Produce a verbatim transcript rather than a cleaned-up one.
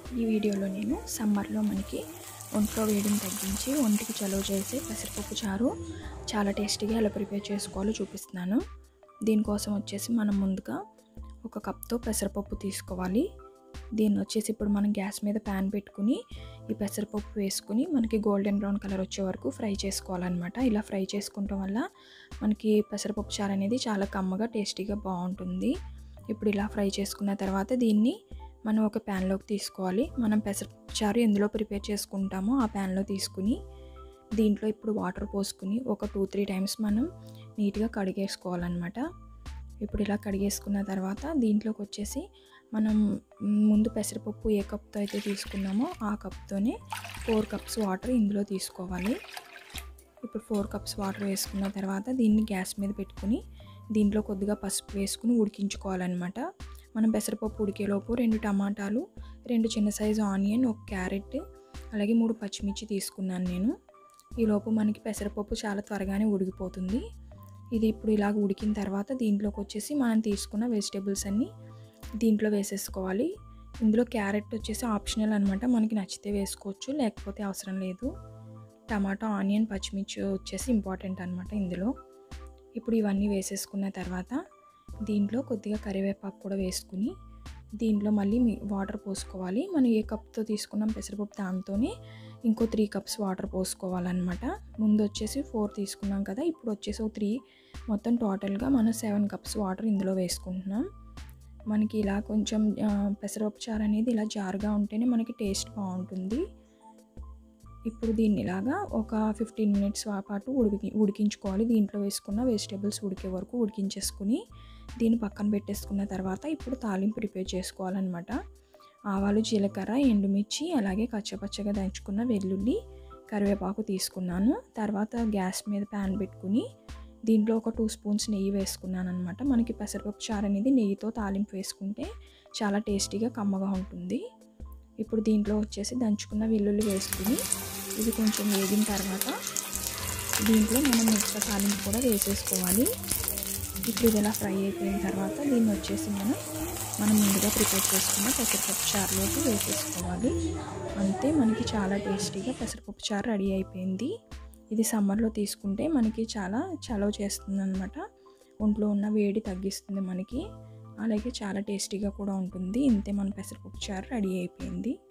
ఈ వీడియోలో నేను సమ్మర్లో మనకి ఒంట్లో వేడిని తగ్గించి ఒంటికి చలువ చేసే పెసరపప్పు చారు చాలా టేస్టీగా ఎలా ప్రిపేర్ చేసుకోవాలో చూపిస్తున్నాను. దీనికోసం వచ్చేసి మనం ముందుగా ఒక కప్తో పెసరపప్పు తీసుకోవాలి. దీన్ని వచ్చేసి ఇప్పుడు మనం గ్యాస్ మీద ప్యాన్ పెట్టుకుని ఈ పెసరపప్పు వేసుకుని మనకి గోల్డెన్ బ్రౌన్ కలర్ వచ్చే వరకు ఫ్రై చేసుకోవాలన్నమాట. ఇలా ఫ్రై చేసుకోవటం వల్ల మనకి పెసరపప్పు చారు అనేది చాలా కమ్మగా టేస్టీగా బాగుంటుంది. ఇప్పుడు ఇలా ఫ్రై చేసుకున్న తర్వాత దీన్ని మనం ఒక ప్యాన్లోకి తీసుకోవాలి. మనం పెసరపప్పు చారు ఎందులో ప్రిపేర్ చేసుకుంటామో ఆ ప్యాన్లో తీసుకుని దీంట్లో ఇప్పుడు వాటర్ పోసుకుని ఒక టూ త్రీ టైమ్స్ మనం నీట్గా కడిగేసుకోవాలన్నమాట. ఇప్పుడు ఇలా కడిగేసుకున్న తర్వాత దీంట్లోకి వచ్చేసి మనం ముందు పెసరపప్పు ఏ కప్తో అయితే తీసుకున్నామో ఆ కప్తోనే ఫోర్ కప్స్ వాటర్ ఇందులో తీసుకోవాలి. ఇప్పుడు ఫోర్ కప్స్ వాటర్ వేసుకున్న తర్వాత దీన్ని గ్యాస్ మీద పెట్టుకుని దీంట్లో కొద్దిగా పసుపు వేసుకుని ఉడికించుకోవాలన్నమాట. మనం పెసరపప్పు ఉడికేలోపు రెండు టమాటాలు, రెండు చిన్న సైజు ఆనియన్, ఒక క్యారెట్, అలాగే మూడు పచ్చిమిర్చి తీసుకున్నాను నేను. ఈలోపు మనకి పెసరపప్పు చాలా త్వరగానే ఉడికిపోతుంది. ఇది ఇప్పుడు ఇలాగ ఉడికిన తర్వాత దీంట్లోకి వచ్చేసి మనం తీసుకున్న వెజిటేబుల్స్ అన్నీ దీంట్లో వేసేసుకోవాలి. ఇందులో క్యారెట్ వచ్చేసి ఆప్షనల్ అనమాట, మనకి నచ్చితే వేసుకోవచ్చు లేకపోతే అవసరం లేదు. టమాటా, ఆనియన్, పచ్చిమిర్చి వచ్చేసి ఇంపార్టెంట్ అనమాట ఇందులో. ఇప్పుడు ఇవన్నీ వేసేసుకున్న తర్వాత దీంట్లో కొద్దిగా కరివేపాకు కూడా వేసుకుని దీంట్లో మళ్ళీ వాటర్ పోసుకోవాలి. మనం ఏ కప్తో తీసుకున్నాం పెసరపప్పు దాంతోనే ఇంకో త్రీ కప్స్ వాటర్ పోసుకోవాలన్నమాట. ముందు వచ్చేసి ఫోర్ తీసుకున్నాం కదా, ఇప్పుడు వచ్చేసి ఒక త్రీ, మొత్తం టోటల్గా మనం సెవెన్ కప్స్ వాటర్ ఇందులో వేసుకుంటున్నాం. మనకి ఇలా కొంచెం పెసరపప్పు చారు అనేది ఇలా జారుగా ఉంటేనే మనకి టేస్ట్ బాగుంటుంది. ఇప్పుడు దీన్ని ఇలాగా ఒక ఫిఫ్టీన్ మినిట్స్ పాటు ఉడికి ఉడికించుకోవాలి. దీంట్లో వేసుకున్న వెజిటేబుల్స్ ఉడికే వరకు ఉడికించేసుకుని దీన్ని పక్కన పెట్టేసుకున్న తర్వాత ఇప్పుడు తాలింపు ప్రిపేర్ చేసుకోవాలన్నమాట. ఆవాలు, జీలకర్ర, ఎండుమిర్చి, అలాగే కచ్చపచ్చగా దంచుకున్న వెల్లుల్లి, కరివేపాకు తీసుకున్నాను. తర్వాత గ్యాస్ మీద ప్యాన్ పెట్టుకుని దీంట్లో ఒక టూ స్పూన్స్ నెయ్యి వేసుకున్నాను అనమాట. మనకి పెసరపప్పు చారు అనేది నెయ్యితో తాలింపు వేసుకుంటే చాలా టేస్టీగా కమ్మగా ఉంటుంది. ఇప్పుడు దీంట్లో వచ్చేసి దంచుకున్న వెల్లుల్లి వేసుకుని ఇది కొంచెం వేగిన తర్వాత దీంట్లో మనం మిగతా తాలింపు కూడా వేసేసుకోవాలి. ఇప్పుడు ఇది ఇలా ఫ్రై అయిపోయిన తర్వాత దీన్ని వచ్చేసి మనం మనం ముందుగా ప్రిపేర్ చేసుకున్న పెసరపప్పు చారులోకి వేసేసుకోవాలి. అంతే, మనకి చాలా టేస్టీగా పెసరపప్పు చారు రెడీ అయిపోయింది. ఇది సమ్మర్లో తీసుకుంటే మనకి చాలా చలవ చేస్తుంది అనమాట. ఒంట్లో ఉన్న వేడి తగ్గిస్తుంది మనకి, అలాగే చాలా టేస్టీగా కూడా ఉంటుంది. ఇంతే, మన పెసరపప్పు చారు రెడీ అయిపోయింది.